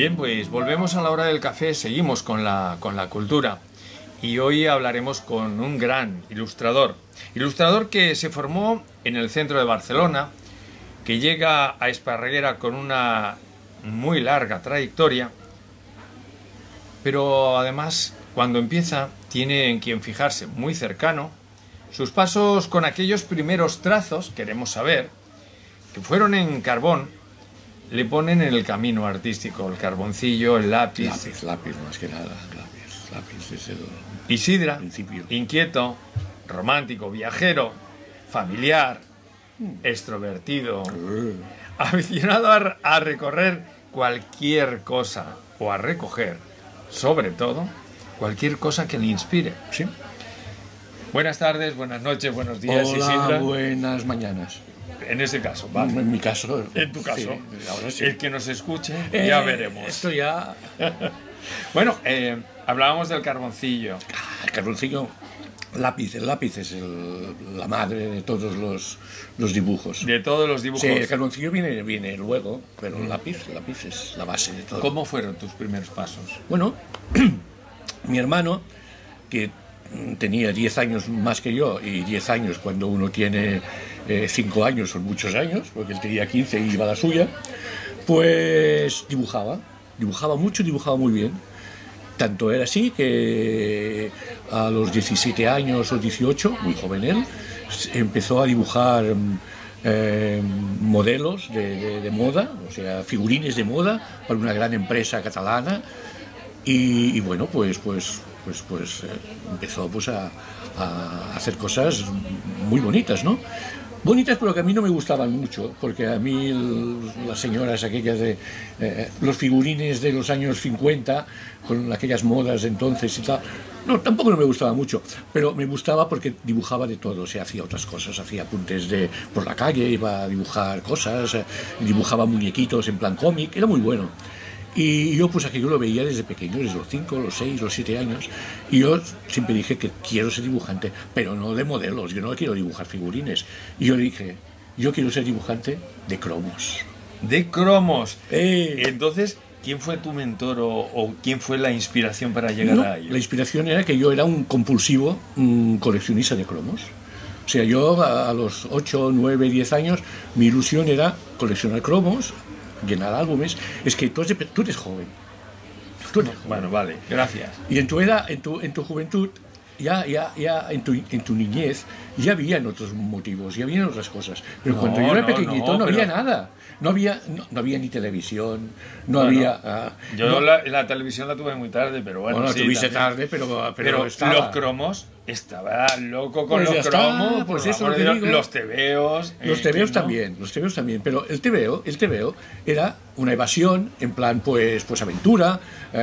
Bien, pues volvemos a la hora del café, seguimos con la cultura y hoy hablaremos con un gran ilustrador que se formó en el centro de Barcelona, que llega a Esparreguera con una muy larga trayectoria, pero además cuando empieza tiene en quien fijarse muy cercano. Sus pasos con aquellos primeros trazos, queremos saber, que fueron en carbón, le ponen en el camino artístico, el carboncillo, el lápiz. Lápiz más que nada, lápiz es el Isidra, principio. Inquieto, romántico, viajero, familiar, extrovertido, aficionado a recorrer cualquier cosa o a recoger, sobre todo, cualquier cosa que le inspire. Sí. Buenas tardes, buenas noches, buenos días, Hola, Isidra. buenas mañanas. En ese caso, ¿vale? En mi caso. En tu caso. Sí, ahora sí. El que nos escuche, ya veremos. Esto ya... Bueno, hablábamos del carboncillo. El carboncillo, lápiz. El lápiz es la madre de todos los dibujos. De todos los dibujos. Sí, el carboncillo viene luego, pero el lápiz es la base de todo. ¿Cómo fueron tus primeros pasos? Bueno, mi hermano, que tenía 10 años más que yo, y 10 años cuando uno tiene 5 años son muchos años, porque él tenía 15 y iba a la suya, pues dibujaba mucho, dibujaba muy bien. Tanto era así que a los 17 años o 18, muy joven él, empezó a dibujar modelos de moda, o sea, figurines de moda para una gran empresa catalana, y bueno, pues empezó pues a hacer cosas muy bonitas, ¿no? Bonitas, pero que a mí no me gustaban mucho, porque a mí las señoras aquellas de los figurines de los años 50, con aquellas modas de entonces y tal, no, tampoco no me gustaba mucho, pero me gustaba porque dibujaba de todo, o sea, hacía otras cosas, hacía apuntes por la calle, iba a dibujar cosas, dibujaba muñequitos en plan cómic, era muy bueno. Y yo pues aquello lo veía desde pequeño, desde los 5, los 6, los 7 años. Y yo siempre dije que quiero ser dibujante, pero no de modelos, yo no quiero dibujar figurines. Y yo dije, yo quiero ser dibujante de cromos. ¡De cromos! Entonces, ¿quién fue tu mentor o quién fue la inspiración para llegar a ello? La inspiración era que yo era un compulsivo coleccionista de cromos. O sea, yo a los 8, 9, 10 años, mi ilusión era coleccionar cromos, llenar álbumes. Es que tú eres joven. Bueno, vale, gracias. Y en tu edad, en tu juventud, ya en tu niñez, ya habían otros motivos, ya habían otras cosas. Pero cuando yo era pequeñito no había nada. No había ni televisión, no había... yo la televisión la tuve muy tarde, pero bueno, la sí, tuviste también. tarde, pero estaba. Los cromos, estaba loco con Pues los cromos, pues eso lo que digo. los tebeos. Los tebeos también, pero el tebeo era una evasión, en plan, pues aventura,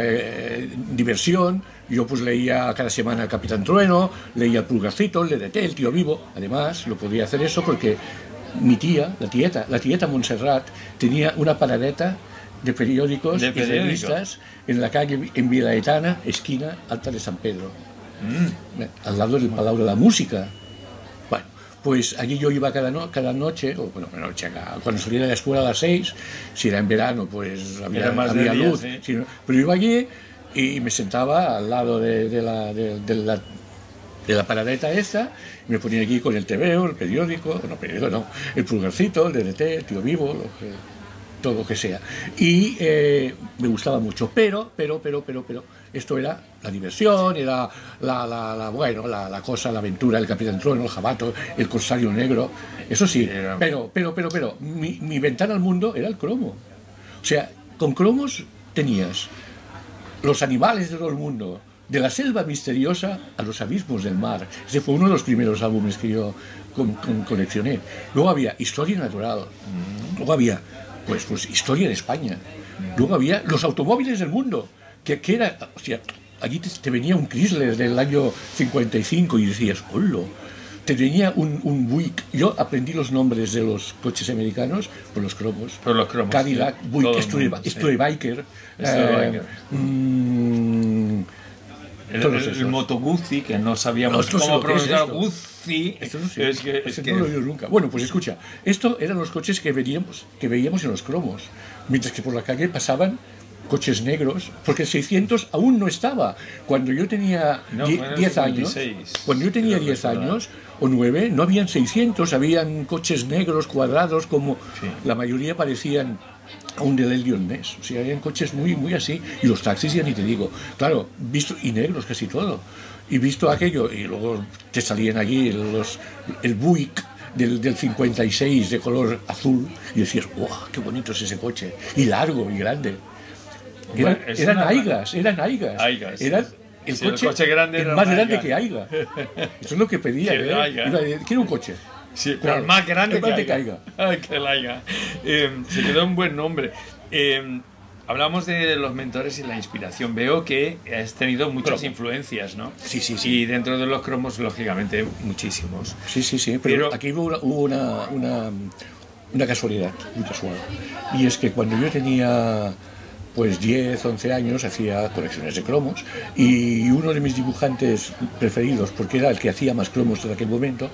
diversión. Yo pues leía cada semana el Capitán Trueno, leía el Pulgarcito, el DDT, el Tío Vivo. Además, lo podía hacer eso porque mi tía, la tieta Montserrat, tenía una paradeta de periódicos y revistas en la calle, en Vilaetana, esquina Alta de San Pedro, al lado del Palau de la Música. Bueno, pues allí yo iba cada noche, cuando salía de la escuela a las 6, si era en verano, pues había luz, sí. Pero iba allí y me sentaba al lado de la paradeta esta, y me ponía aquí con el tebeo, el periódico, el Pulgarcito, el DDT, el Tío Vivo, todo lo que sea. Y me gustaba mucho, pero esto era la diversión, era la cosa, la aventura, el Capitán Trueno, el Jabato, el Corsario Negro, eso sí, pero mi ventana al mundo era el cromo. O sea, con cromos tenías los animales de todo el mundo, de la selva misteriosa a los abismos del mar. Ese fue uno de los primeros álbumes que yo coleccioné. Luego había historia natural, luego había pues historia de España, luego había los automóviles del mundo, que era, o sea, allí te venía un Chrysler del año 55 y decías, ¡hola! Te venía un Buick. Yo aprendí los nombres de los coches americanos por los cromos. Cadillac, sí. Buick, Studebaker. El Moto Guzzi, que no sabíamos cómo pronunciar Guzzi. Esto no lo he oído nunca. Bueno, pues escucha, esto eran los coches que veíamos en los cromos, mientras que por la calle pasaban coches negros, porque el 600 aún no estaba. Cuando yo tenía 10 años, cuando yo tenía 10 años o 9, no habían 600, habían coches negros cuadrados, como la mayoría parecían aún del Eldion Ness. O sea, habían coches muy, muy así, y los taxis ya ni te digo. Claro, visto, y negros casi todo. Y visto aquello, y luego te salían allí el Buick del 56 de color azul, y decías, ¡wow! ¡Qué bonito es ese coche! Y largo y grande. Eran Aigas. Eran el coche grande, el más grande que Aiga. Eso es lo que pedía. Quiero un coche. Sí, pero el más grande que Aiga. Que el Aiga. Se quedó un buen nombre. Hablamos de los mentores y la inspiración. Veo que has tenido muchas influencias, ¿no? Sí. Y dentro de los cromos, lógicamente, muchísimos. Sí. Pero aquí hubo una casualidad, muy casual. Y es que cuando yo tenía pues 10, 11 años, hacía colecciones de cromos, y uno de mis dibujantes preferidos, porque era el que hacía más cromos en aquel momento,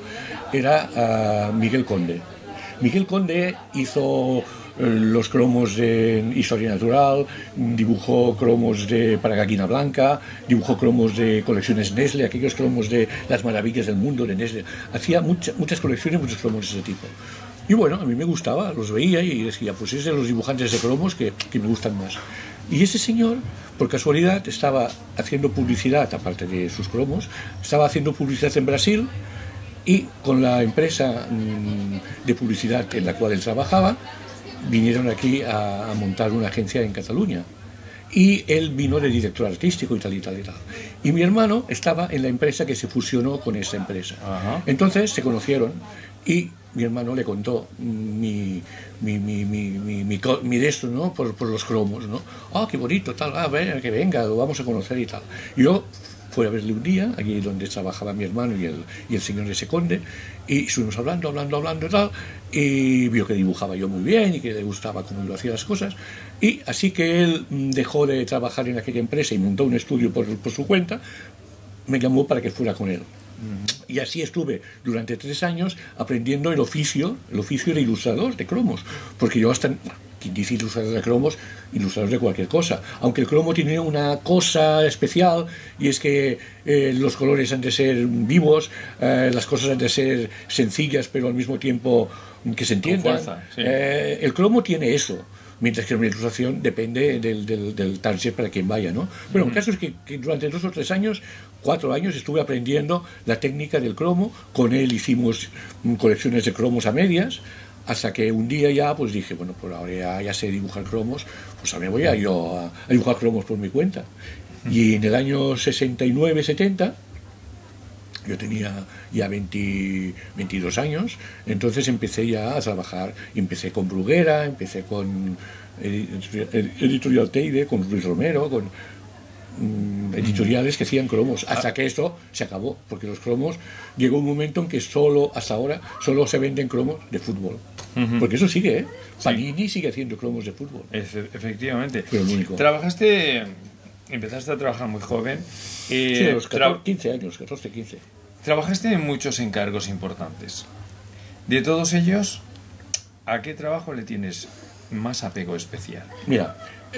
era Miguel Conde. Miguel Conde hizo los cromos de Historia Natural, dibujó cromos para Gallina Blanca, dibujó cromos de colecciones Nestlé, aquellos cromos de las maravillas del mundo de Nestlé. Hacía muchas colecciones, muchos cromos de ese tipo. Y bueno, a mí me gustaba, los veía y decía, pues es de los dibujantes de cromos que me gustan más. Y ese señor, por casualidad, estaba haciendo publicidad, aparte de sus cromos, estaba haciendo publicidad en Brasil, y con la empresa de publicidad en la cual él trabajaba, vinieron aquí a montar una agencia en Cataluña. Y él vino de director artístico y tal y tal y tal. Y mi hermano estaba en la empresa que se fusionó con esa empresa. Ajá. Entonces se conocieron y mi hermano le contó mi de esto, ¿no? Por los cromos, ¿no? ¡Ah, qué bonito! Tal, que venga, lo vamos a conocer y tal. Y yo fui a verle un día, allí donde trabajaba mi hermano y el señor ese Conde, y estuvimos hablando y tal, y vio que dibujaba yo muy bien y que le gustaba cómo yo hacía las cosas, y así que él dejó de trabajar en aquella empresa y montó un estudio por su cuenta, me llamó para que fuera con él. Y así estuve durante 3 años aprendiendo el oficio de ilustrador de cromos, porque yo hasta... Quien dice ilustrador de cromos, ilustrador de cualquier cosa. Aunque el cromo tiene una cosa especial, y es que los colores han de ser vivos, las cosas han de ser sencillas, pero al mismo tiempo que se entiendan. Fuerza, sí. El cromo tiene eso, mientras que una ilustración depende del target para quien vaya, ¿no? Bueno, el caso es que durante 2 o 3 años, 4 años, estuve aprendiendo la técnica del cromo. Con él hicimos colecciones de cromos a medias, hasta que un día ya pues dije, bueno, pues ahora ya sé dibujar cromos, pues ahora me voy a dibujar cromos por mi cuenta. Y en el año 69-70, yo tenía ya 22 años, entonces empecé ya a trabajar, empecé con Bruguera, empecé con Editorial Teide, con Luis Romero, con editoriales que hacían cromos, hasta que esto se acabó, porque los cromos, llegó un momento en que hasta ahora solo se venden cromos de fútbol, porque eso sigue, Panini sigue haciendo cromos de fútbol. Efectivamente. Pero el único. Empezaste a trabajar muy joven. Sí, a los 15 años, 14, 15. Trabajaste en muchos encargos importantes. De todos ellos, ¿a qué trabajo le tienes más apego especial? Mira,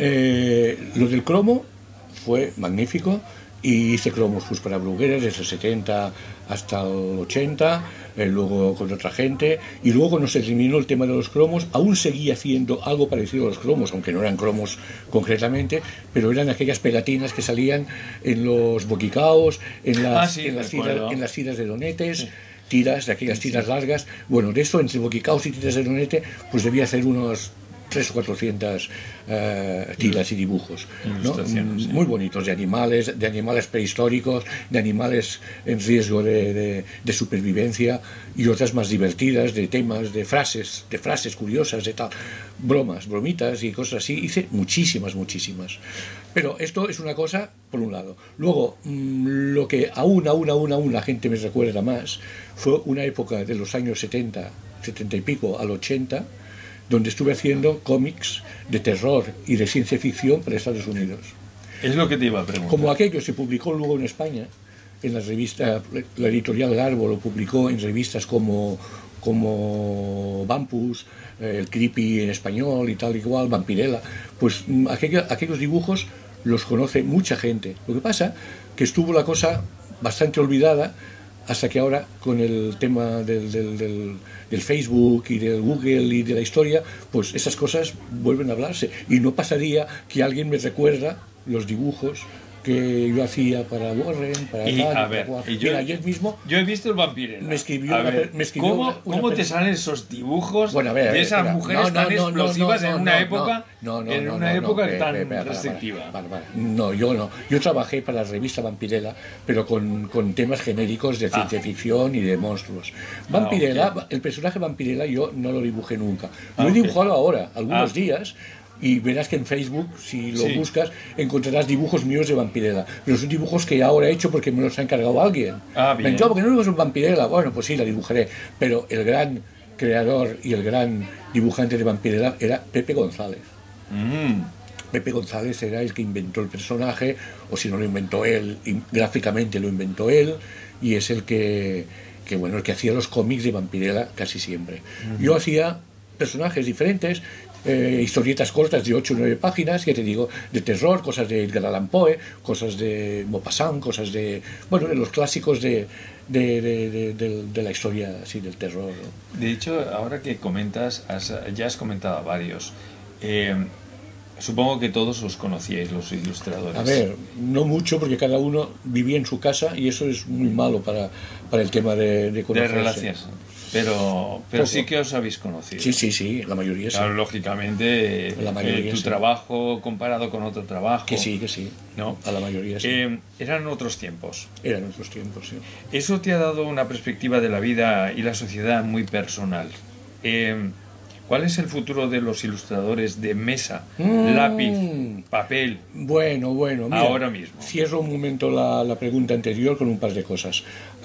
lo del cromo fue magnífico, y hice cromos pues para Bruguera desde el 70 hasta el 80, luego con otra gente, y luego cuando se terminó el tema de los cromos aún seguí haciendo algo parecido a los cromos, aunque no eran cromos concretamente, pero eran aquellas pegatinas que salían en los boquicaos, en las tiras de donetes. Sí. Tiras, de aquellas tiras largas. Bueno, de eso, entre boquicaos y tiras de donete, pues debía hacer unos 300 o 400 tiras y dibujos, ¿no? Muy bonitos, de animales prehistóricos, de animales en riesgo de supervivencia, y otras más divertidas, de temas, de frases curiosas, de tal, bromitas y cosas así. Hice muchísimas. Pero esto es una cosa, por un lado. Luego, lo que aún la gente me recuerda más, fue una época de los años 70 y pico al 80, donde estuve haciendo cómics de terror y de ciencia ficción para Estados Unidos. Es lo que te iba a preguntar. Como aquello se publicó luego en España, en las revistas, la editorial Garbo lo publicó en revistas como como Vampus, el Creepy en español y tal y cual, Vampirella, pues aquellos dibujos los conoce mucha gente. Lo que pasa que estuvo la cosa bastante olvidada hasta que ahora, con el tema del Facebook y del Google y de la historia, pues esas cosas vuelven a hablarse. Y no pasaría que alguien me recuerda los dibujos que yo hacía para Warren, para y, tal, a ver, para... y yo, Mira, ayer mismo yo he visto el Vampirella. me escribió ¿Cómo te salen esos dibujos bueno, a ver, de esas espera, mujeres tan explosivas en una época tan restrictiva? No, yo no. Yo trabajé para la revista Vampirella, pero con temas genéricos de ciencia ficción y de monstruos. Vampirella, okay. El personaje Vampirella yo no lo dibujé nunca. Lo he dibujado ahora, algunos días. Y verás que en Facebook, si lo buscas, encontrarás dibujos míos de Vampirella. Pero son dibujos que ahora he hecho porque me los ha encargado alguien. Bien. Porque no dibujas un Vampirella. Bueno, pues sí, la dibujaré. Pero el gran creador y el gran dibujante de Vampirella era Pepe González. Pepe González era el que inventó el personaje, o si no lo inventó él, gráficamente lo inventó él, y es el que hacía los cómics de Vampirella casi siempre. Yo hacía personajes diferentes, historietas cortas de 8 o 9 páginas, que te digo, de terror, cosas de Edgar Allan Poe, cosas de Maupassant, cosas de los clásicos de la historia así del terror, ¿no? De hecho, ahora que comentas, ya has comentado a varios. Supongo que todos os conocíais, los ilustradores. A ver, no mucho, porque cada uno vivía en su casa y eso es muy malo para el tema de conocerse. De relaciones. Pero sí que os habéis conocido. Sí, la mayoría sí. Claro, lógicamente, la mayoría, tu trabajo comparado con otro trabajo. Que sí. ¿No? A la mayoría sí. Eran otros tiempos. Eran otros tiempos, sí. Eso te ha dado una perspectiva de la vida y la sociedad muy personal. ¿Cuál es el futuro de los ilustradores de mesa, lápiz, papel? Bueno, mira, ahora mismo. Cierro un momento la pregunta anterior con un par de cosas.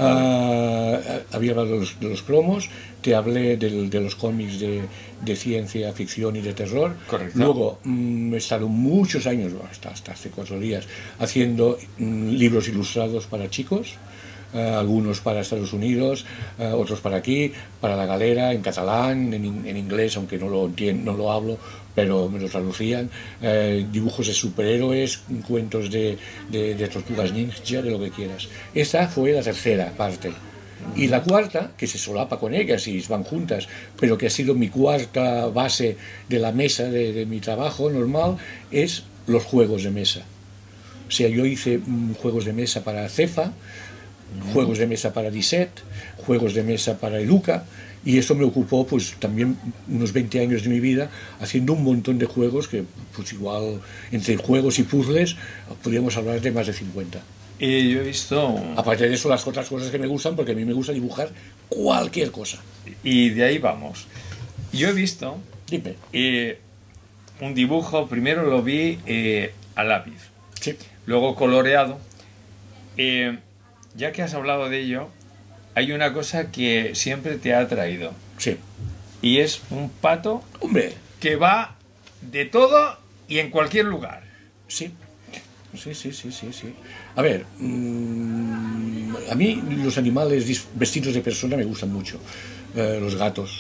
Había hablado de los cromos, te hablé de los cómics de ciencia ficción y de terror. Correcto. Luego he estado muchos años, hasta hace 4 días, haciendo libros ilustrados para chicos. Algunos para Estados Unidos, otros para aquí, para La Galera, en catalán, en inglés, aunque no lo hablo, pero me lo traducían, dibujos de superhéroes, cuentos de tortugas ninja, de lo que quieras. Esta fue la tercera parte. Y la cuarta, que se solapa con ellas y van juntas, pero que ha sido mi cuarta base de la mesa de mi trabajo normal, es los juegos de mesa. O sea, yo hice juegos de mesa para Cefa, juegos de mesa para Disset, juegos de mesa para Educa, y eso me ocupó pues también unos 20 años de mi vida haciendo un montón de juegos que pues igual entre juegos y puzzles podríamos hablar de más de 50. Yo he visto... Aparte de eso, las otras cosas que me gustan, porque a mí me gusta dibujar cualquier cosa. Y de ahí vamos. Yo he visto un dibujo, primero lo vi a lápiz, luego coloreado. Ya que has hablado de ello, hay una cosa que siempre te ha atraído. Sí. Y es un pato que va de todo y en cualquier lugar. Sí. A ver, a mí los animales vestidos de persona me gustan mucho. Los gatos.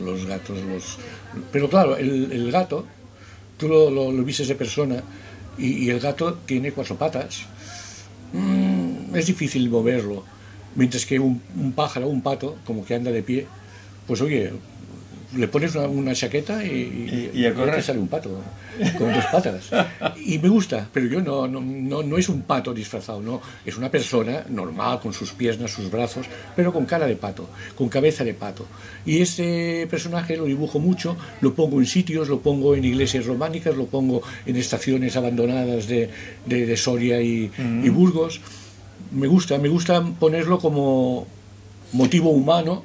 Pero claro, el gato, tú lo vistes de persona y el gato tiene 4 patas. Es difícil moverlo, mientras que un pájaro, un pato, como que anda de pie, pues oye, le pones una chaqueta y a correr. Te sale un pato con 2 patas. Y me gusta, pero yo no es un pato disfrazado, no, es una persona normal, con sus piernas, sus brazos, pero con cara de pato, con cabeza de pato. Y este personaje lo dibujo mucho, lo pongo en sitios, lo pongo en iglesias románicas, lo pongo en estaciones abandonadas de Soria y Burgos. Me gusta ponerlo como motivo humano,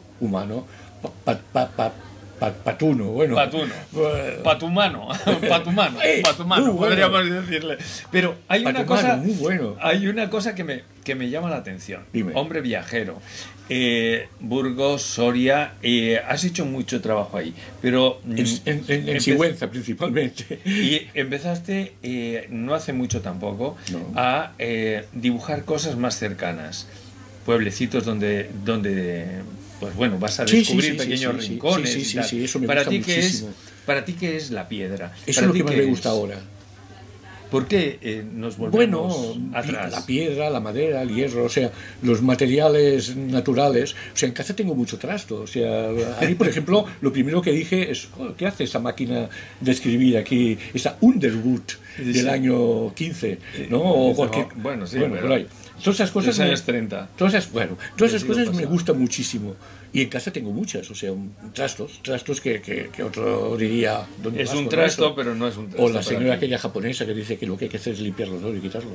patuno, bueno. Patumano, podríamos decirle. Pero hay una cosa que me llama la atención. Dime. Hombre viajero, Burgos, Soria, has hecho mucho trabajo ahí, pero en Sigüenza principalmente. Y empezaste no hace mucho tampoco a dibujar cosas más cercanas, pueblecitos donde pues bueno, vas a Sí, descubrir sí, sí, pequeños sí, sí. rincones Sí, y sí, tal. sí, eso me Para gusta ti, ¿qué es, muchísimo. para ti qué es la piedra? Eso es ¿Para lo ti que más qué me es? gusta ahora. ¿Por qué nos Bueno, volvemos la atrás? piedra, la madera, el hierro, o sea, los materiales naturales. O sea, en casa tengo mucho trasto. O sea, a mí, por ejemplo, lo primero que dije es, "Oh, ¿qué hace esta máquina de escribir aquí? Esta Underwood del Sí. año 15, ¿no? O cualquier... Bueno, sí, bueno, pero por ahí. Todas esas cosas... los años 30. Todas esas, bueno, todas esas siglo cosas me pasado. gustan muchísimo. Y en casa tengo muchas, o sea, trastos que otro diría... ¿dónde Es vas un con trasto, eso? pero no es un trasto. O la para señora ti. aquella japonesa que dice que lo que hay que hacer es limpiarlo todo y quitarlo.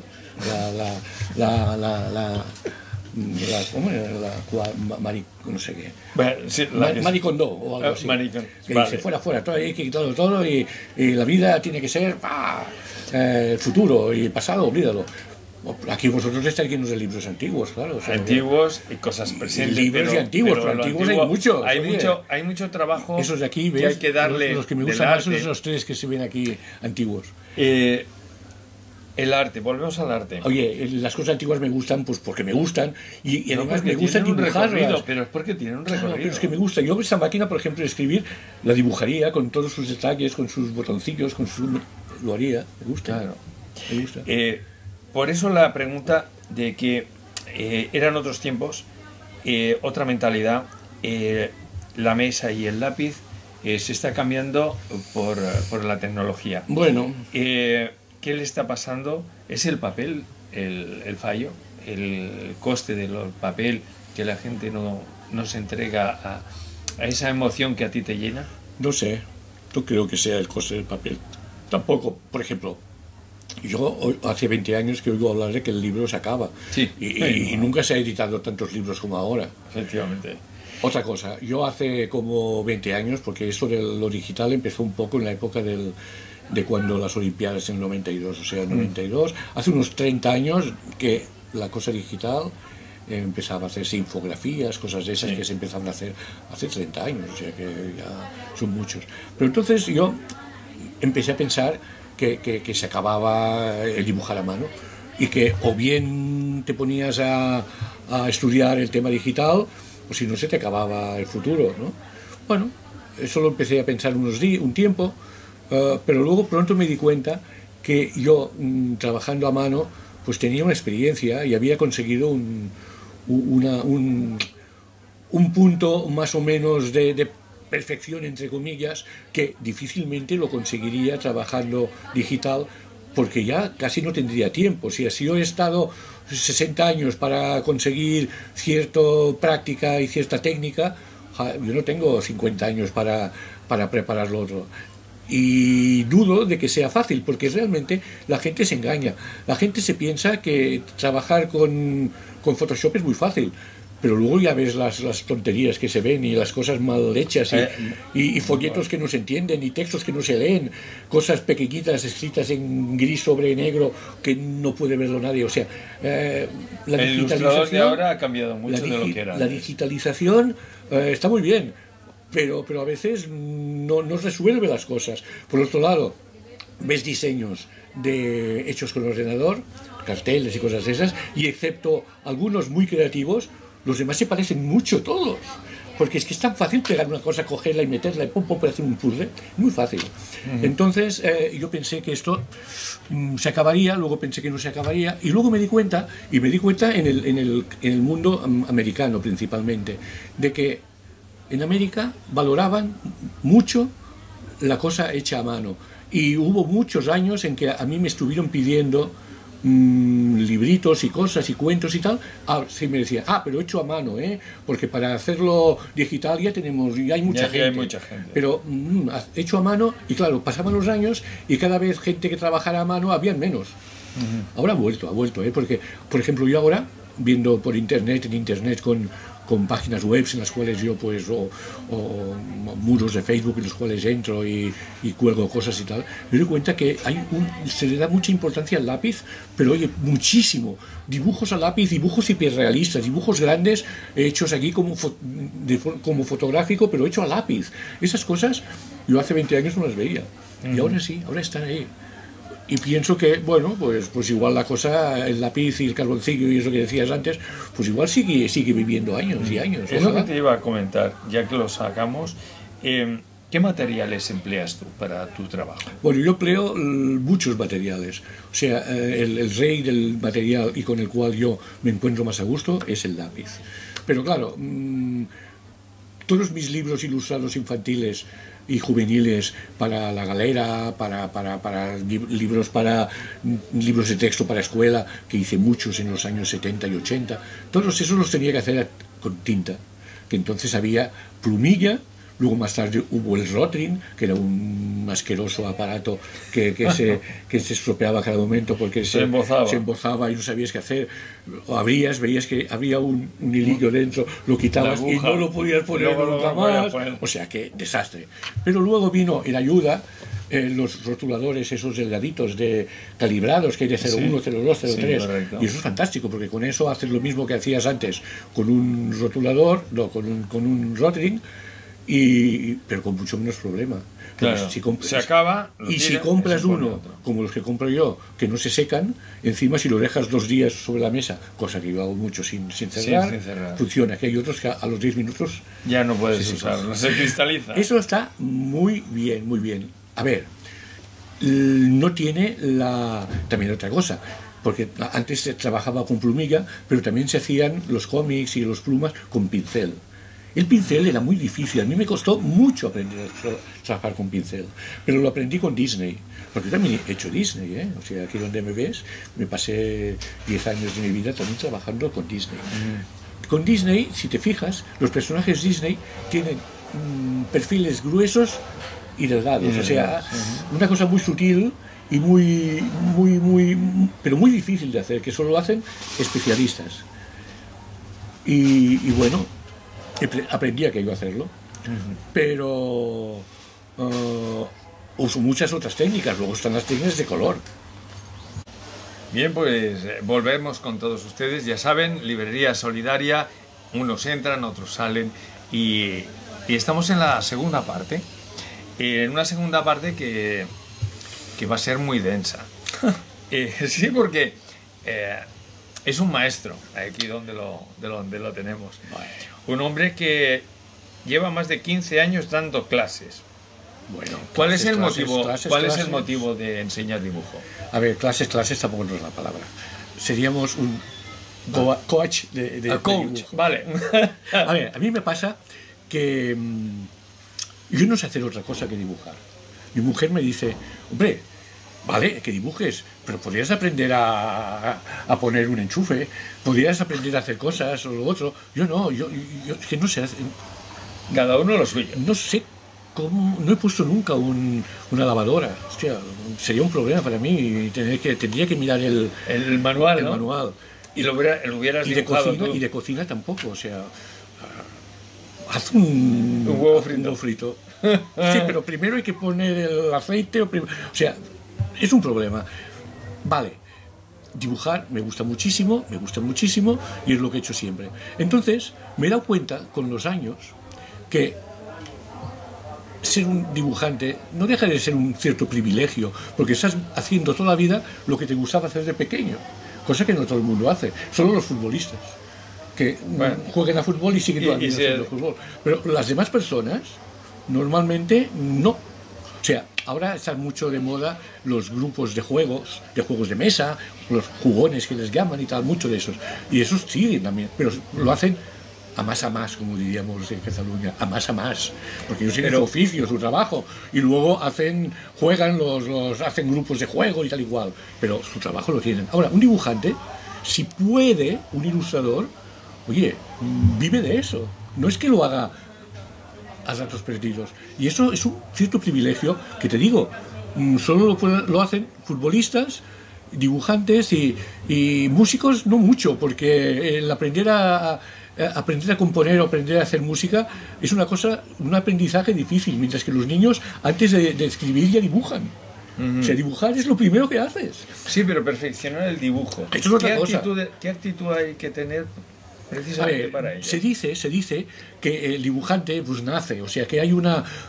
La ¿cómo era? No sé qué. Bueno, sí, Maricondo o algo así. Maricón. Que Vale. dice, fuera, todo, hay que quitarlo todo y la vida tiene que ser el futuro y el pasado, olvídalo. Aquí vosotros estáis llenos de libros antiguos, claro. O sea, Antiguos y cosas presentes. libros y antiguos, pero lo antiguos antiguo- hay muchos, Hay oye. hay mucho trabajo esos de aquí, que ¿ves? hay que darle. Los que me del gustan más son arte. los tres que se ven aquí antiguos. El arte, volvemos al arte. Oye, las cosas antiguas me gustan pues porque me gustan y No, además porque me gusta tienen un recorrido, dibujarlas. pero es porque tienen un Claro, recorrido. pero es que me gusta. Yo esta máquina, por ejemplo, de escribir, la dibujaría con todos sus detalles, con sus botoncillos, con su... Lo haría, me gusta. Claro. Me gusta. Por eso la pregunta de que eran otros tiempos, otra mentalidad, la mesa y el lápiz se está cambiando por la tecnología. Bueno, ¿Qué le está pasando? ¿Es el papel el fallo? ¿El coste del papel que la gente no se entrega a esa emoción que a ti te llena? no sé. No creo que sea el coste del papel. Tampoco, por ejemplo, yo hace 20 años que oigo hablar de que el libro se acaba. Sí. Y nunca se ha editado tantos libros como ahora. Efectivamente. Otra cosa, yo hace como 20 años, porque esto de lo digital empezó un poco en la época de cuando las Olimpiadas en el 92, o sea, en el 92, hace unos 30 años que la cosa digital empezaba a hacerse infografías, cosas de esas Sí. que se empezaron a hacer hace 30 años, o sea que ya son muchos. Pero entonces yo empecé a pensar que se acababa el dibujar a mano y que o bien te ponías a estudiar el tema digital o si no se te acababa el futuro, ¿no? Bueno, eso lo empecé a pensar un tiempo, pero luego pronto me di cuenta que yo trabajando a mano pues tenía una experiencia y había conseguido un punto más o menos de perfección, entre comillas, que difícilmente lo conseguiría trabajando digital porque ya casi no tendría tiempo. Si yo he estado 60 años para conseguir cierta práctica y cierta técnica, yo no tengo 50 años para preparar lo otro. Y dudo de que sea fácil, porque realmente la gente se engaña. La gente se piensa que trabajar con Photoshop es muy fácil, pero luego ya ves las tonterías que se ven y las cosas mal hechas y folletos que no se entienden y textos que no se leen, cosas pequeñitas escritas en gris sobre negro que no puede verlo nadie. O sea, la El ilustrador de ahora ha cambiado mucho de lo que era la antes. digitalización está muy bien, pero a veces no resuelve las cosas. Por otro lado, ves diseños hechos con ordenador, carteles y cosas de esas, y excepto algunos muy creativos, los demás se parecen mucho todos. Porque es que es tan fácil pegar una cosa, cogerla y meterla y pum, pum, hacer un puzzle. Muy fácil. Entonces yo pensé que esto se acabaría, luego pensé que no se acabaría, y luego me di cuenta en el mundo americano principalmente, de que en América valoraban mucho la cosa hecha a mano. Y hubo muchos años en que a mí me estuvieron pidiendo libritos y cosas y cuentos y tal. Sí me decía, pero hecho a mano, porque para hacerlo digital ya hay mucha gente. Hay mucha gente. Pero hecho a mano, y claro, pasaban los años y cada vez gente que trabajara a mano habían menos. Ahora ha vuelto, porque, por ejemplo, yo ahora, viendo por internet, con páginas web en las cuales yo pues o muros de Facebook en los cuales entro y cuelgo cosas y tal, me doy cuenta que se le da mucha importancia al lápiz, pero oye, muchísimo. Dibujos a lápiz, dibujos hiperrealistas, dibujos grandes hechos aquí como fotográfico, pero hecho a lápiz. Esas cosas yo hace 20 años no las veía. Y ahora sí, ahora están ahí. Y pienso que, bueno, pues igual la cosa, el lápiz y el carboncillo y eso que decías antes, pues igual sigue viviendo años y años. Es lo que te iba a comentar, ya que lo sacamos. ¿Qué materiales empleas tú para tu trabajo? Bueno, yo empleo muchos materiales. O sea, el rey del material y con el cual yo me encuentro más a gusto es el lápiz. Pero claro, todos mis libros ilustrados infantiles y juveniles para la galera, para libros de texto para escuela, que hice muchos en los años 70 y 80, todos esos los tenía que hacer con tinta, que entonces había plumilla. Luego más tarde hubo el Rotring, que era un asqueroso aparato que se estropeaba a cada momento porque se embozaba y no sabías qué hacer. O abrías, veías que había un hilillo dentro, lo quitabas y no lo podías poner nunca más. O sea, que desastre. Pero luego vino en ayuda los rotuladores esos delgaditos calibrados que hay de 01, 02, 03, y eso es fantástico porque con eso haces lo mismo que hacías antes con un rotulador, no, con un Rotring, pero con mucho menos problema. Claro, se acaba y si compras uno como los que compro yo, que no se secan, encima si lo dejas 2 días sobre la mesa, cosa que yo hago mucho sin cerrar, funciona. Que hay otros que a los 10 minutos ya no puedes usarlo, se cristaliza. Eso está muy bien, muy bien. A ver, no tiene también otra cosa, porque antes se trabajaba con plumilla, pero también se hacían los cómics y los plumas con pincel. El pincel era muy difícil, a mí me costó mucho aprender a trabajar con pincel, pero lo aprendí con Disney, porque yo también he hecho Disney, ¿eh? O sea, aquí donde me ves, me pasé 10 años de mi vida también trabajando con Disney. Con Disney, si te fijas, los personajes Disney tienen perfiles gruesos y delgados, o sea, una cosa muy sutil y pero muy difícil de hacer, que solo lo hacen especialistas. Y bueno, aprendí a que iba a hacerlo, pero uso muchas otras técnicas. Luego están las técnicas de color. Bien, pues volvemos con todos ustedes. Ya saben, Librería Solidaria, unos entran, otros salen, y estamos en la segunda parte, en una segunda parte que va a ser muy densa. Sí, porque es un maestro aquí donde lo tenemos. Un hombre que lleva más de 15 años dando clases. Bueno, ¿Cuál es el motivo de enseñar dibujo? A ver, clases tampoco no es la palabra. Seríamos un coach de coach, dibujo. Vale. A ver, a mí me pasa que yo no sé hacer otra cosa que dibujar. Mi mujer me dice, hombre, vale, que dibujes, pero podrías aprender a poner un enchufe, podrías aprender a hacer cosas o lo otro. Yo no, yo es que no sé hacer. Cada uno lo suyo. No sé cómo, no he puesto nunca una lavadora. Hostia, sería un problema para mí, tendría que mirar el manual, el ¿no? manual. Y lo hubieras dibujado tú. Y de cocina tampoco, o sea, haz un huevo frito. Sí, pero primero hay que poner el aceite, o sea, es un problema. Vale, dibujar me gusta muchísimo y es lo que he hecho siempre. Entonces, me he dado cuenta con los años que ser un dibujante no deja de ser un cierto privilegio, porque estás haciendo toda la vida lo que te gustaba hacer de pequeño, cosa que no todo el mundo hace, solo los futbolistas, que jueguen a fútbol y siguen toda la vida haciendo fútbol. Pero las demás personas, normalmente no. O sea, ahora están mucho de moda los grupos de juegos de mesa, los jugones que les llaman y tal, mucho de esos. Y esos siguen también, pero lo hacen a más, como diríamos en Cataluña, a más, porque ellos tienen su oficio, su trabajo, y luego juegan hacen grupos de juego y tal igual, pero su trabajo lo tienen. Ahora, un dibujante, si puede, un ilustrador, oye, vive de eso, no es que lo haga a ratos perdidos, y eso es un cierto privilegio que te digo, solo lo hacen futbolistas, dibujantes y músicos no mucho, porque el aprender a componer o aprender a hacer música es un aprendizaje difícil, mientras que los niños antes de escribir ya dibujan. O sea, dibujar es lo primero que haces. Sí, pero perfeccionar el dibujo. Eso es otra cosa. ¿Qué actitud hay que tener precisamente para ello? Se dice que el dibujante pues nace, o sea, que hay una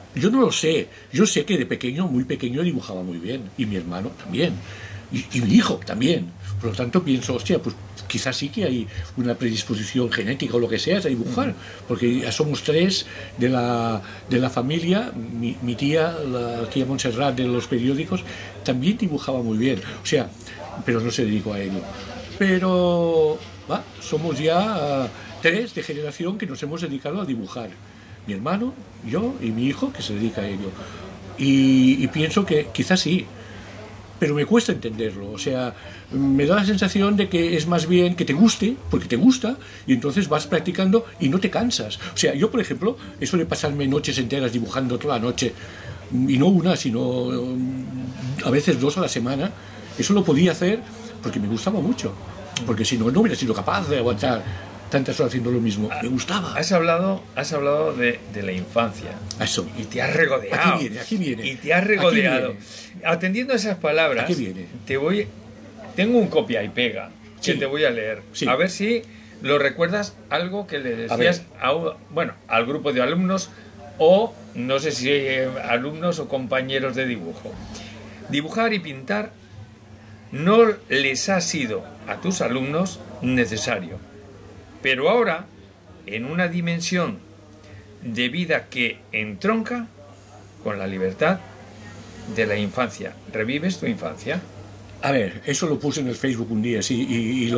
Yo no lo sé. Yo sé que de pequeño, muy pequeño, dibujaba muy bien. Y mi hermano también. Y mi hijo también. Por lo tanto pienso, hostia, pues quizás sí que hay una predisposición genética o lo que sea a dibujar. Porque ya somos tres de la familia. Mi tía, la tía Montserrat de los periódicos, también dibujaba muy bien. O sea, pero no se dedicó a ello. Pero somos ya tres de generación que nos hemos dedicado a dibujar. Mi hermano, yo y mi hijo, que se dedica a ello. Y pienso que quizás sí, pero me cuesta entenderlo. O sea, me da la sensación de que es más bien que te guste, porque te gusta, y entonces vas practicando y no te cansas. O sea, yo, por ejemplo, eso de pasarme noches enteras dibujando toda la noche, y no una, sino a veces 2 a la semana, eso lo podía hacer porque me gustaba mucho. Porque si no, no hubiera sido capaz de aguantar tantas horas haciendo lo mismo. Me gustaba. Has hablado de la infancia. Eso. Y te has regodeado. Aquí viene. Y te has regodeado. Atendiendo a esas palabras, aquí viene. Tengo un copia y pega que te voy a leer. Sí. A ver si lo recuerdas, algo que le decías al grupo de alumnos, o no sé si alumnos o compañeros de dibujo. Dibujar y pintar no les ha sido a tus alumnos necesario. Pero ahora, en una dimensión de vida que entronca con la libertad de la infancia. ¿Revives tu infancia? A ver, eso lo puse en el Facebook un día, sí, y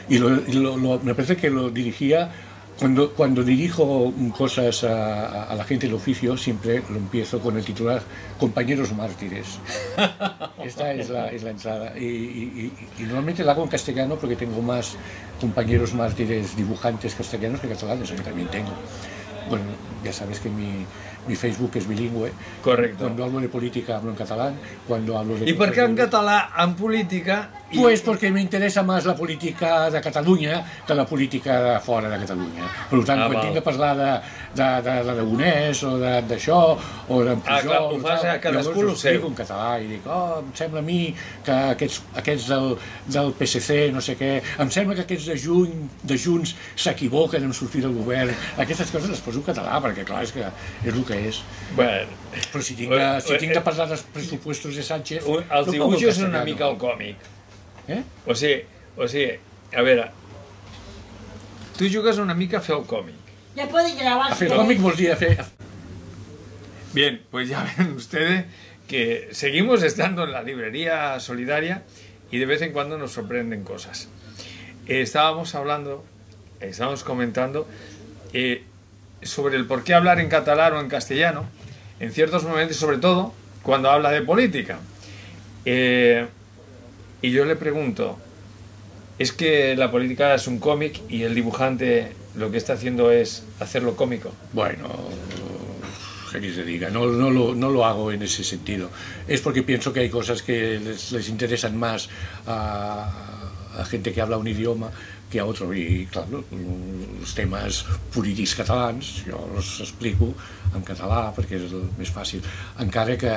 me parece que lo dirigía. Cuando dirijo cosas a la gente del oficio, siempre lo empiezo con el titular Compañeros mártires. Esta es la entrada. Y normalmente la hago en castellano porque tengo más compañeros mártires dibujantes castellanos que catalanes, que también tengo. Bueno, ya sabes que mi Facebook es bilingüe. Correcto. Cuando hablo de política hablo en catalán. Cuando hablo de ¿Y por qué en catalán, en política? Pues porque me interesa más la política de Catalunya que la política de fora de Catalunya. Per tant, quan tinc de parlar de l'Aragonès o d'això, o d'en Pujol... clar, ho fas a cadascú el seu. En català i dic, em sembla a mi que aquests del PSC, no sé què, em sembla que aquests de Junts s'equivoquen en sortir del govern. Aquestes coses les poso en català, perquè clar, és el que és. Bueno, però si tinc de parlar dels pressupostos de Sánchez... Els dibuixos són una mica el còmic. O sigui, a veure, tu jugues una mica a fer el còmic. Ya puede grabar. A fer el còmic vols dir a fer... Bien, pues ya ven ustedes que seguimos estando en la librería solidaria y de vez en cuando nos sorprenden cosas. Estábamos comentando sobre el por qué hablar en catalán o en castellano, en ciertos momentos, sobre todo cuando habla de política. Y yo le pregunto, ¿es que la política es un cómic y el dibujante lo que está haciendo es hacerlo cómico? Bueno, que se diga, no lo hago en ese sentido. Es porque pienso que hay cosas que les interesan más a gente que habla un idioma que a otro, y claro, els temes polítics catalans jo els explico en català perquè és el més fàcil, encara que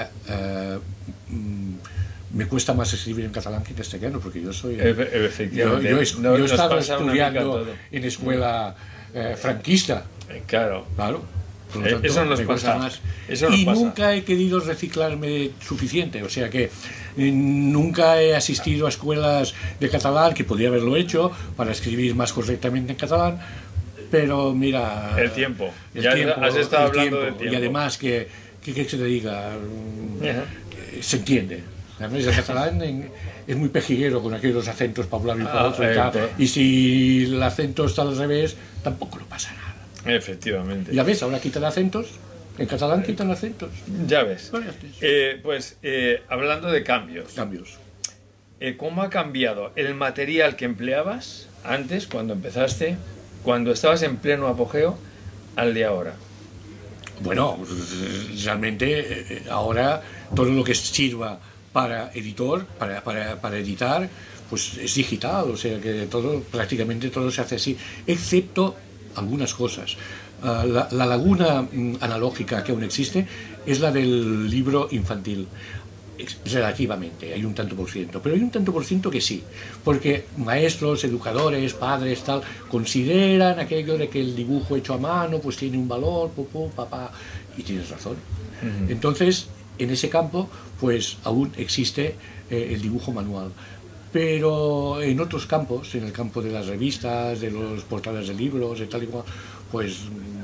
me cuesta más escribir en catalán que en castellano, porque yo soy... Efectivamente. Yo he estado estudiando en escuela franquista. Claro. Por lo tanto, eso nos pasa más. Eso nos y pasa. Nunca he querido reciclarme suficiente, o sea que nunca he asistido a escuelas de catalán, que podría haberlo hecho para escribir más correctamente en catalán, pero mira... El tiempo. Has estado hablando del tiempo. Y además, que se te diga, se entiende. Además, el catalán es muy pejiguero con aquellos acentos para un lado y para otro y tal. Y si el acento está al revés, tampoco no pasa nada. Efectivamente. Ya ves, ahora quitan acentos. En catalán quitan acentos. Ya ves. Hablando de cambios. ¿Cómo ha cambiado el material que empleabas antes, cuando empezaste, cuando estabas en pleno apogeo, al de ahora? Bueno, realmente ahora todo lo que sirva para para editar, pues es digital, o sea que prácticamente todo se hace así, excepto algunas cosas. La laguna analógica que aún existe es la del libro infantil. Relativamente, hay un tanto por ciento, pero hay un tanto por ciento que sí, porque maestros, educadores, padres, tal, consideran aquello de que el dibujo hecho a mano pues tiene un valor, papá, y tienes razón. Entonces, en ese campo, pues aún existe el dibujo manual. Pero en otros campos, en el campo de las revistas, de los portadas de libros, de tal y cual, pues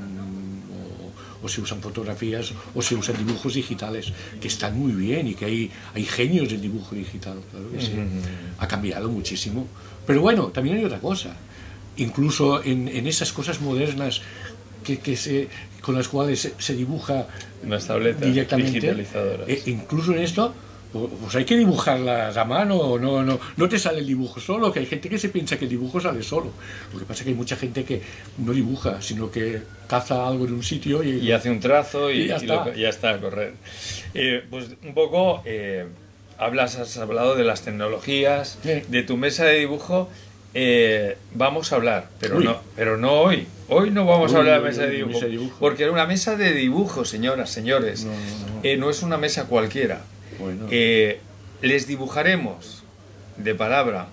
o se usan fotografías o se usan dibujos digitales, que están muy bien y que hay genios del dibujo digital, claro que sí. Ha cambiado muchísimo. Pero bueno, también hay otra cosa. Incluso en esas cosas modernas con las cuales se dibuja las tabletas directamente, digitalizadoras. Incluso en esto, pues hay que dibujarlas a mano, no te sale el dibujo solo, que hay gente que se piensa que el dibujo sale solo. Lo que pasa es que hay mucha gente que no dibuja, sino que caza algo en un sitio y hace un trazo y ya está a correr. Pues un poco has hablado de las tecnologías, de tu mesa de dibujo. Vamos a hablar, pero no hoy. Hoy no vamos a hablar de mesa de dibujo, porque era una mesa de dibujo, señoras, señores. No es una mesa cualquiera. Bueno. Les dibujaremos de palabra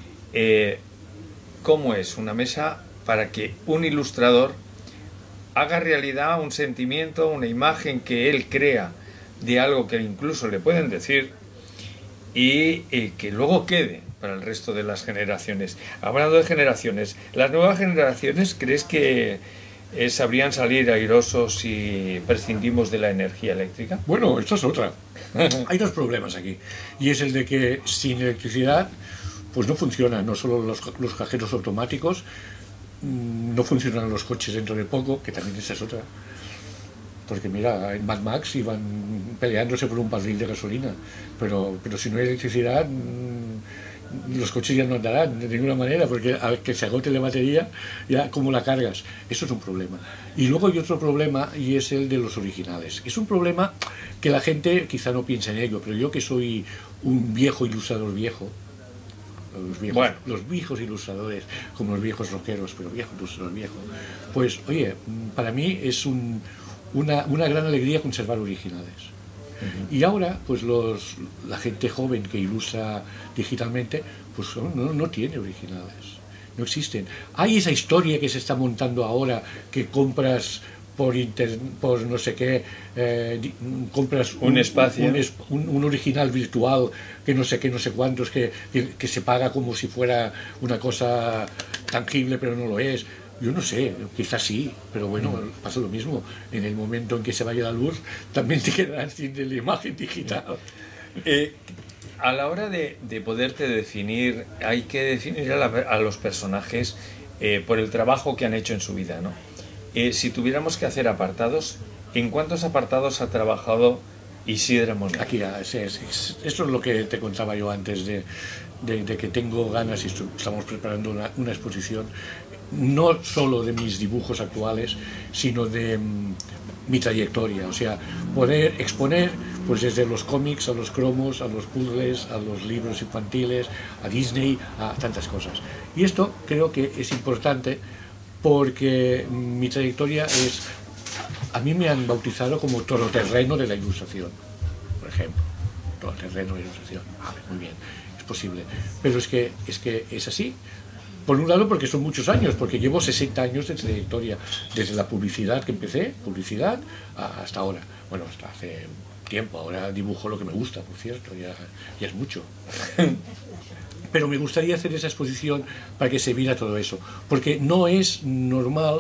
cómo es una mesa para que un ilustrador haga realidad un sentimiento, una imagen que él crea de algo que incluso le pueden decir y que luego quede para el resto de las generaciones. Hablando de generaciones, ¿las nuevas generaciones crees que sabrían salir airosos si prescindimos de la energía eléctrica? Bueno, esto es otra. Hay dos problemas aquí. Y es el de que sin electricidad pues no funcionan, no solo los cajeros automáticos, no funcionan los coches dentro de poco, que también esa es otra. Porque mira, en Mad Max iban peleándose por un barril de gasolina, pero si no hay electricidad, los coches ya no andarán de ninguna manera, porque al que se agote la batería, ya cómo la cargas. Eso es un problema. Y luego hay otro problema, y es el de los originales. Es un problema que la gente quizá no piensa en ello, pero yo que soy un viejo ilustrador viejo, los viejos ilustradores, como los viejos rockeros, pero viejo ilustrador viejo, pues oye, para mí es una gran alegría conservar originales. Y ahora, pues la gente joven que ilustra digitalmente, pues no tiene originales, no existen. Hay esa historia que se está montando ahora, que compras por no sé qué, compras un espacio, un original virtual, que no sé qué, no sé cuántos, que se paga como si fuera una cosa tangible, pero no lo es. Yo no sé, quizás sí, pero bueno, pasa lo mismo. En el momento en que se vaya la luz, también te quedas sin la imagen digital. A la hora de poderte definir, hay que definir a los personajes por el trabajo que han hecho en su vida, ¿no? Si tuviéramos que hacer apartados, ¿en cuántos apartados ha trabajado Isidre Moner? Aquí, esto es lo que te contaba yo antes, de que tengo ganas y estamos preparando una exposición, no solo de mis dibujos actuales, sino de mi trayectoria, o sea, poder exponer pues desde los cómics a los cromos, a los puzzles, a los libros infantiles, a Disney, a tantas cosas. Y esto creo que es importante porque mi trayectoria a mí me han bautizado como todoterreno de la ilustración, por ejemplo, todoterreno de la ilustración. Muy bien, es posible, pero es que es así. Por un lado porque son muchos años, porque llevo 60 años de trayectoria, desde la publicidad que empecé, hasta ahora. Bueno, hasta hace tiempo, ahora dibujo lo que me gusta, por cierto, ya es mucho. Pero me gustaría hacer esa exposición para que se viera todo eso, porque no es normal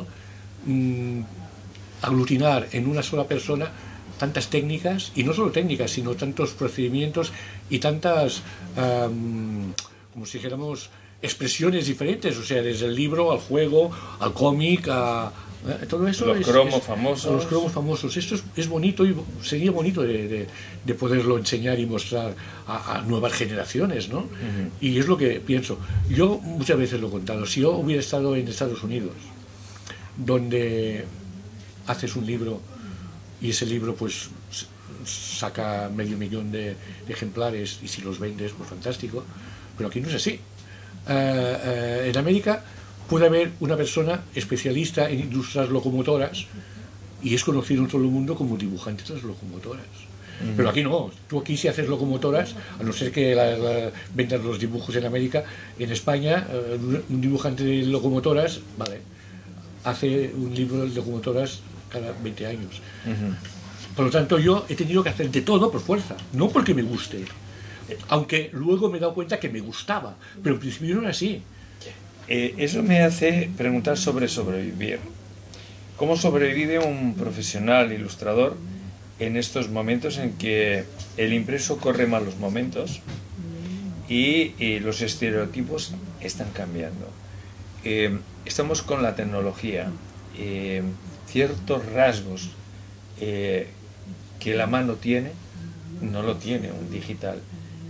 aglutinar en una sola persona tantas técnicas, y no solo técnicas, sino tantos procedimientos y tantas, como si dijéramos, expresiones diferentes, o sea, desde el libro al juego, al cómic, todo eso. Los cromos famosos. Los cromos famosos. Esto es bonito y sería bonito de poderlo enseñar y mostrar a nuevas generaciones, ¿no? Y es lo que pienso. Yo muchas veces lo he contado. Si yo hubiera estado en Estados Unidos, donde haces un libro y ese libro pues saca 500.000 de ejemplares, y si los vendes, pues fantástico, pero aquí no es así. En América puede haber una persona especialista en ilustrar locomotoras y es conocido en todo el mundo como dibujante de las locomotoras. Pero aquí no. Tú aquí si haces locomotoras, a no ser que vendas los dibujos en América, en España un dibujante de locomotoras, vale, hace un libro de locomotoras cada 20 años. Por lo tanto, yo he tenido que hacer de todo por fuerza, no porque me guste. Aunque luego me he dado cuenta que me gustaba, pero en principio no era así. Eso me hace preguntar sobre sobrevivir. ¿Cómo sobrevive un profesional ilustrador en estos momentos en que el impreso corre malos momentos y los estereotipos están cambiando? Estamos con la tecnología, ciertos rasgos que la mano tiene, no lo tiene un digital.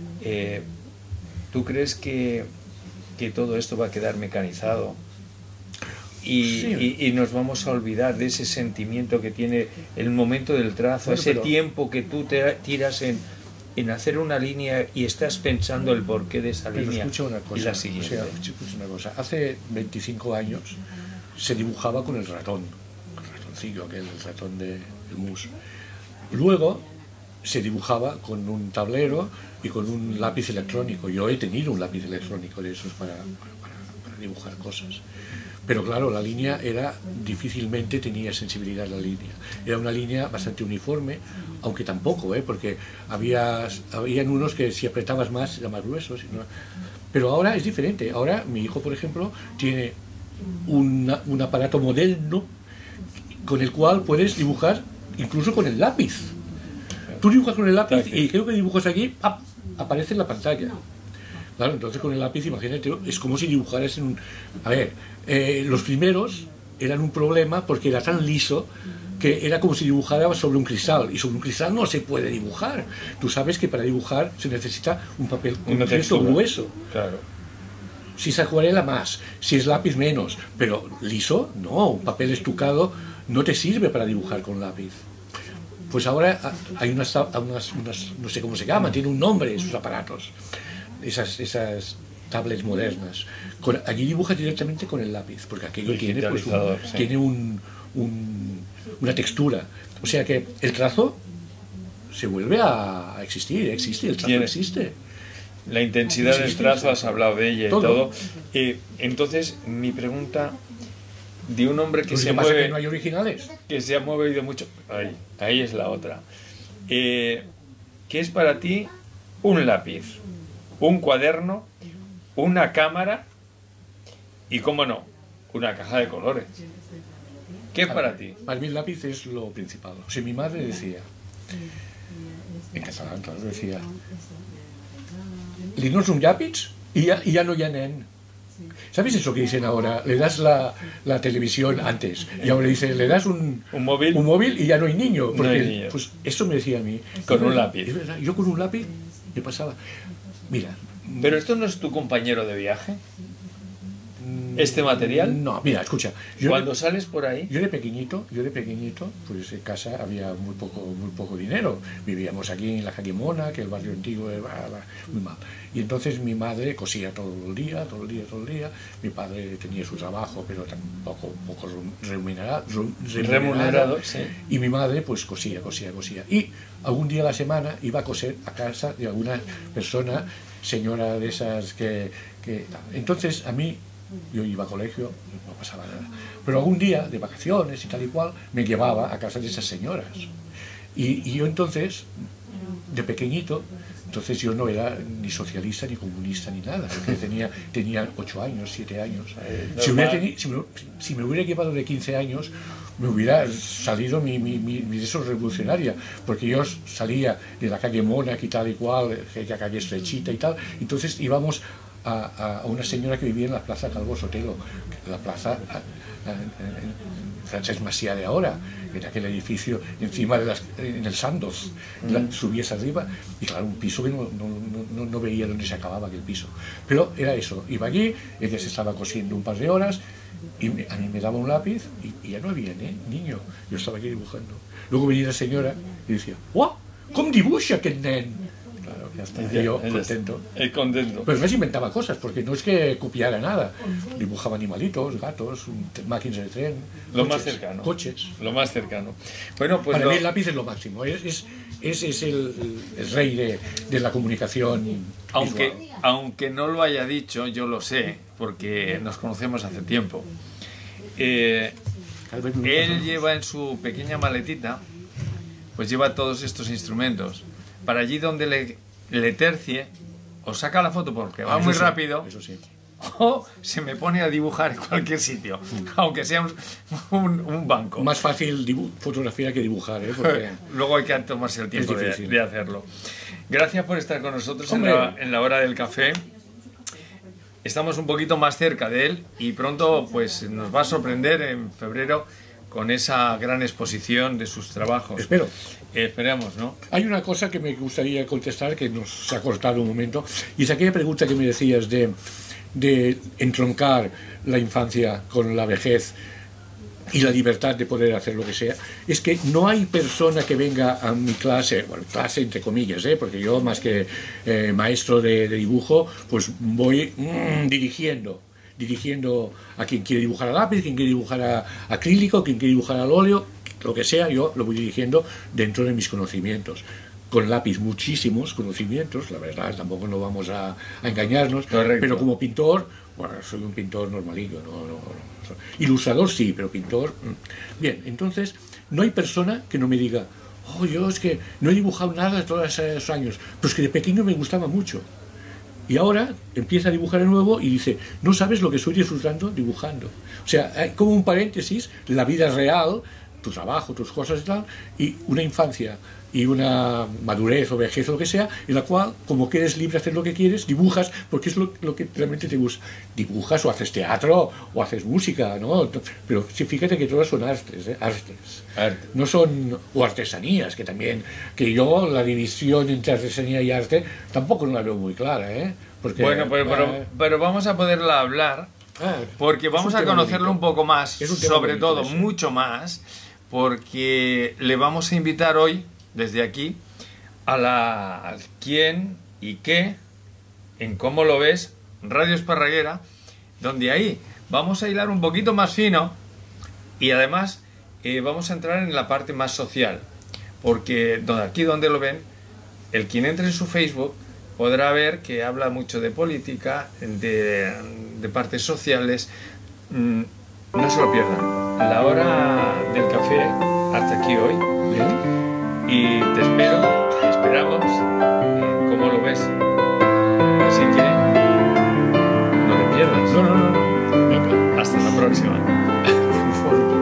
¿Tú crees que todo esto va a quedar mecanizado y nos vamos a olvidar de ese sentimiento que tiene el momento del trazo, ese tiempo que tú te tiras en hacer una línea y estás pensando el porqué de esa línea y la siguiente? Escucha una cosa, hace 25 años se dibujaba con el ratón, el ratoncillo aquel, el ratón del mus. Luego se dibujaba con un tablero y con un lápiz electrónico. Yo he tenido un lápiz electrónico de esos para dibujar cosas. Pero claro, la línea difícilmente tenía sensibilidad la línea. Era una línea bastante uniforme, aunque tampoco, porque habían unos que si apretabas más era más grueso. Pero ahora es diferente. Ahora mi hijo, por ejemplo, tiene un aparato moderno con el cual puedes dibujar incluso con el lápiz. Tú dibujas con el lápiz y creo que dibujas aquí, ¡pap!, aparece en la pantalla. Claro, entonces con el lápiz, imagínate, es como si dibujaras en un... A ver, los primeros eran un problema porque era tan liso que era como si dibujara sobre un cristal, y sobre un cristal no se puede dibujar. Tú sabes que para dibujar se necesita un papel con un texto grueso. Claro. Si es acuarela, más. Si es lápiz, menos. Pero liso, no. Un papel estucado no te sirve para dibujar con lápiz. Pues ahora hay unas no sé cómo se llaman, tiene un nombre esos aparatos, esas tablets modernas. Allí dibujas directamente con el lápiz, porque aquello tiene, pues, tiene una textura. O sea que el trazo se vuelve a existir, existe, el trazo existe. La intensidad del trazo, has hablado de ella y todo. Entonces, mi pregunta... de un hombre que se mueve, que no hay originales, que se ha movido mucho, ahí es la otra, ¿qué es para ti un lápiz, un cuaderno, una cámara y, cómo no, una caja de colores? ¿Qué es para ti? Para mí el lápiz es lo principal. O sea, mi madre decía, en catalán, claro, decía, li dones un lápiz y ya no hi ha nen. ¿Sabes eso que dicen ahora? Le das la televisión antes y ahora dicen, le das un móvil y ya no hay niño. Porque, no hay niño. Pues eso me decía a mí. Con un lápiz. Es verdad, yo con un lápiz me pasaba. Mira. ¿Pero esto no es tu compañero de viaje? ¿Este material? No, mira, escucha. Cuando sales por ahí... Yo de pequeñito, pues en casa había muy poco dinero. Vivíamos aquí en la calle Mona, que el barrio antiguo era muy mal. Y entonces mi madre cosía todo el día. Mi padre tenía su trabajo, pero tampoco poco remunerado. Sí. Y mi madre pues cosía. Y algún día a la semana iba a coser a casa de alguna persona, señora de esas que... Entonces a mí... Yo iba a colegio, no pasaba nada. Pero algún día, de vacaciones y tal y cual, me llevaba a casa de esas señoras. Y yo entonces, de pequeñito, entonces yo no era ni socialista, ni comunista, ni nada. Porque tenía 8 años, 7 años. Si me hubiera llevado de 15 años, me hubiera salido mi eso revolucionaria. Porque yo salía de la calle Mona y tal y cual, aquella calle estrechita y tal. Entonces íbamos a una señora que vivía en la plaza Calvo Sotelo, la plaza Francesc Macià de ahora, en aquel edificio encima en el Sandoz. Subías arriba y claro, un piso que no veía dónde se acababa aquel piso, pero era eso, iba allí, ella se estaba cosiendo un par de horas y a mí me daba un lápiz y ya no había niño, yo estaba aquí dibujando. Luego venía la señora y decía, ¡guau! ¿Cómo dibuja aquel nen? Claro, Ya está, y yo contento. Es contento. Pero además inventaba cosas, porque no es que copiara nada. Dibujaba animalitos, gatos, máquinas de tren, Lo coches, más cercano. Coches. Lo más cercano. Bueno, pues Para mí el lápiz es lo máximo. Es el rey de la comunicación visual. Aunque no lo haya dicho, yo lo sé, porque nos conocemos hace tiempo. Él lleva en su pequeña maletita, pues lleva todos estos instrumentos. Para allí donde le tercie, o saca la foto porque va muy rápido, eso sí. o se me pone a dibujar en cualquier sitio, aunque sea un banco. Más fácil fotografiar que dibujar, ¿eh? Porque luego hay que tomarse el tiempo de hacerlo. Gracias por estar con nosotros en la hora del café. Estamos un poquito más cerca de él y pronto pues nos va a sorprender en febrero con esa gran exposición de sus trabajos. Espero. Esperemos, ¿no? Hay una cosa que me gustaría contestar, que nos ha cortado un momento, y es aquella pregunta que me decías de entroncar la infancia con la vejez y la libertad de poder hacer lo que sea. Es que no hay persona que venga a mi clase, bueno, clase entre comillas, porque yo más que maestro de dibujo, pues voy dirigiendo a quien quiere dibujar a lápiz, quien quiere dibujar a acrílico, quien quiere dibujar al óleo, lo que sea, yo lo voy dirigiendo dentro de mis conocimientos. Con lápiz muchísimos conocimientos, la verdad, tampoco no vamos a engañarnos. Correcto. Pero como pintor, bueno, soy un pintor normalillo, no. Ilustrador sí, pero pintor... Bien, entonces, no hay persona que no me diga, oh, yo es que no he dibujado nada todos esos años, pero es que de pequeño me gustaba mucho. Y ahora empieza a dibujar de nuevo y dice, no sabes lo que estoy disfrutando dibujando. O sea, hay como un paréntesis, la vida real, tu trabajo, tus cosas y tal, y una infancia y una madurez o vejez o lo que sea, en la cual, como que eres libre de hacer lo que quieres, dibujas, porque es lo que realmente te gusta. Dibujas o haces teatro o haces música, ¿no? Pero sí, fíjate que todas son artes, artes. No son, o artesanías, que también, que yo la división entre artesanía y arte tampoco no la veo muy clara, porque, bueno, pero vamos a poderla hablar, porque vamos a conocerlo un poco más, sobre todo, mucho más, porque le vamos a invitar hoy, desde aquí, al quién y qué, en Cómo lo ves, Radio Esparraguera, donde ahí vamos a hilar un poquito más fino y además vamos a entrar en la parte más social, porque aquí donde lo ven, el quien entre en su Facebook podrá ver que habla mucho de política, de partes sociales. No se lo pierdan. La hora del café hasta aquí hoy. Bien. Y te esperamos, ¿cómo lo ves? Así que no te pierdas. No. Venga. Hasta la próxima.